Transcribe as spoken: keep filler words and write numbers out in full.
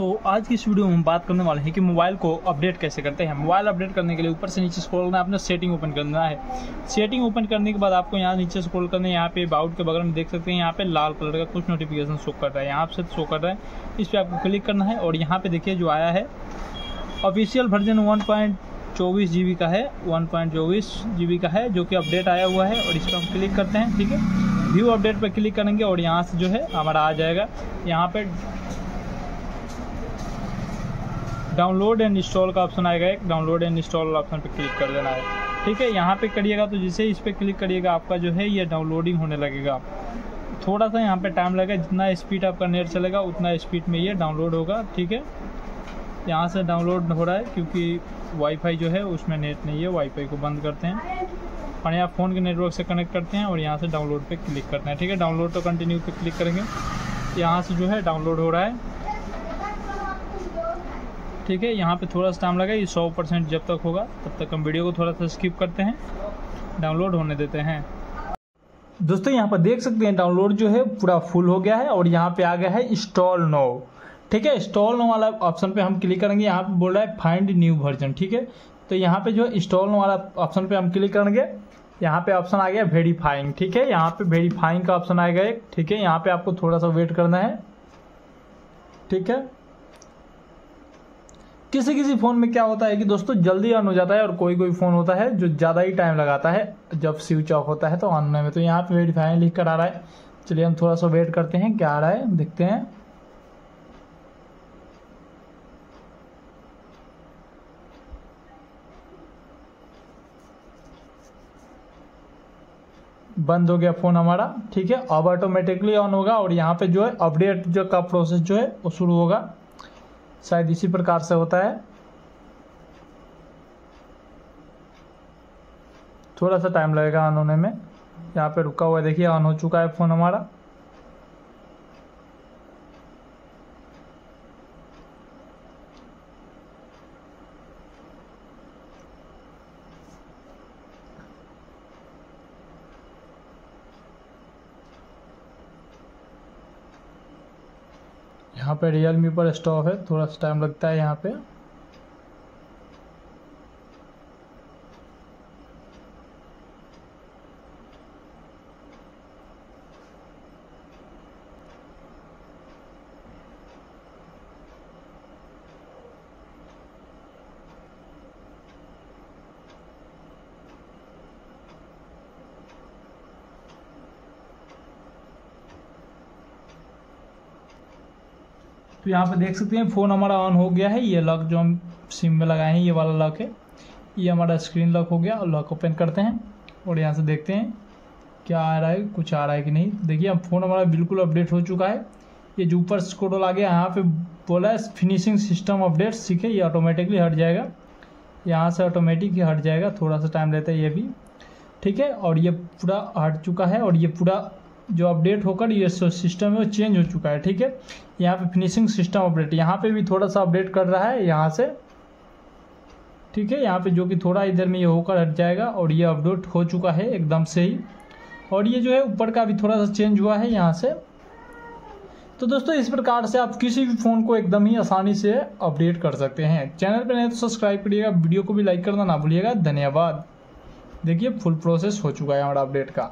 तो आज की इस वीडियो में हम बात करने वाले हैं कि मोबाइल को अपडेट कैसे करते हैं। मोबाइल अपडेट करने के लिए ऊपर से नीचे स्क्रॉल करना है, अपना सेटिंग ओपन करना है। सेटिंग ओपन करने के बाद आपको यहाँ नीचे स्क्रॉल करना है। यहाँ पे अबाउट के बगल में देख सकते हैं, यहाँ पे लाल कलर का कुछ नोटिफिकेशन शो कर रहा है, यहाँ से शो कर रहा है। इस पर आपको क्लिक करना है और यहाँ पे देखिए जो आया है ऑफिशियल वर्जन वन पॉइंट चौबीस जी बी का है, वन पॉइंट चौबीस जी बी का है जो कि अपडेट आया हुआ है। और इस पर हम क्लिक करते हैं, ठीक है। व्यू अपडेट पर क्लिक करेंगे और यहाँ से जो है हमारा आ जाएगा, यहाँ पे डाउनलोड एंड इंस्टॉल का ऑप्शन आएगा। एक डाउनलोड एंड इंस्टॉल ऑप्शन पे क्लिक कर देना है, ठीक है। यहाँ पे करिएगा तो जैसे इस पर क्लिक करिएगा आपका जो है ये डाउनलोडिंग होने लगेगा। थोड़ा सा यहाँ पे टाइम लगेगा, जितना स्पीड आपका नेट चलेगा उतना स्पीड में ये डाउनलोड होगा, ठीक है। यहाँ से डाउनलोड हो रहा है क्योंकि वाईफाई जो है उसमें नेट नहीं है, वाईफाई को बंद करते हैं और यहाँ फ़ोन के नेटवर्क से कनेक्ट करते हैं और यहाँ से डाउनलोड पे क्लिक करते हैं, ठीक है। डाउनलोड तो कंटिन्यू पे क्लिक करेंगे, यहाँ से जो है डाउनलोड हो रहा है, ठीक है। यहाँ पे थोड़ा सा टाइम लगा, ये सौ परसेंट जब तक होगा तब तक हम वीडियो को थोड़ा सा स्किप करते हैं, डाउनलोड होने देते हैं। दोस्तों यहाँ पर देख सकते हैं डाउनलोड जो है पूरा फुल हो गया है और यहाँ पे आ गया है इंस्टॉल नाउ, ठीक है। इंस्टॉल नाउ वाला ऑप्शन पे हम क्लिक करेंगे, यहाँ पे बोल रहा है फाइंड न्यू वर्जन, ठीक है। तो यहाँ पे जो इंस्टॉल नाउ वाला ऑप्शन पे हम क्लिक करेंगे, यहाँ पे ऑप्शन आ गया वेरीफाइंग, ठीक है। यहाँ पे वेरीफाइंग का ऑप्शन आएगा एक, ठीक है। यहाँ पे आपको थोड़ा सा वेट करना है, ठीक है। किसी किसी फ़ोन में क्या होता है कि दोस्तों जल्दी ऑन हो जाता है और कोई कोई फ़ोन होता है जो ज़्यादा ही टाइम लगाता है जब स्विच ऑफ होता है तो ऑन होने में। तो यहाँ पे वेरीफाई लिख कर आ रहा है, चलिए हम थोड़ा सा वेट करते हैं क्या आ रहा है, देखते हैं। बंद हो गया फ़ोन हमारा, ठीक है। अब ऑटोमेटिकली ऑन होगा और यहाँ पे जो है अपडेट जो का प्रोसेस जो है वो शुरू होगा, शायद इसी प्रकार से होता है। थोड़ा सा टाइम लगेगा ऑन होने में, यहाँ पे रुका हुआ है, देखिए ऑन हो चुका है फ़ोन हमारा। यहाँ पे रियलमी पर स्टॉप है, थोड़ा सा टाइम लगता है यहाँ पे। तो यहाँ पे देख सकते हैं फ़ोन हमारा ऑन हो गया है। ये लॉक जो हम सिम में लगाए हैं ये वाला लॉक है, ये हमारा स्क्रीन लॉक हो गया। और लॉक ओपन करते हैं और यहाँ से देखते हैं क्या आ रहा है, कुछ आ रहा है कि नहीं। देखिए अब फ़ोन हमारा बिल्कुल अपडेट हो चुका है। ये जो ऊपर स्क्रॉल आ गया यहाँ पे बोला है फिनिशिंग सिस्टम अपडेट, ठीक है। ये ऑटोमेटिकली हट जाएगा, यहाँ से ऑटोमेटिक ही हट जाएगा, थोड़ा सा टाइम लेता है ये भी, ठीक है। और ये पूरा हट चुका है और ये पूरा जो अपडेट होकर ये सिस्टम है वो चेंज हो चुका है, ठीक है। यहाँ पे फिनिशिंग सिस्टम अपडेट, यहाँ पे भी थोड़ा सा अपडेट कर रहा है यहाँ से, ठीक है। यहाँ पे जो कि थोड़ा इधर में ये होकर हट जाएगा और ये अपडेट हो चुका है एकदम से ही। और ये जो है ऊपर का भी थोड़ा सा चेंज हुआ है यहाँ से। तो दोस्तों इस प्रकार से आप किसी भी फ़ोन को एकदम ही आसानी से अपडेट कर सकते हैं। चैनल पर नहीं तो सब्सक्राइब करिएगा, वीडियो को भी लाइक करना ना भूलिएगा। धन्यवाद। देखिए फुल प्रोसेस हो चुका है हमारा अपडेट का।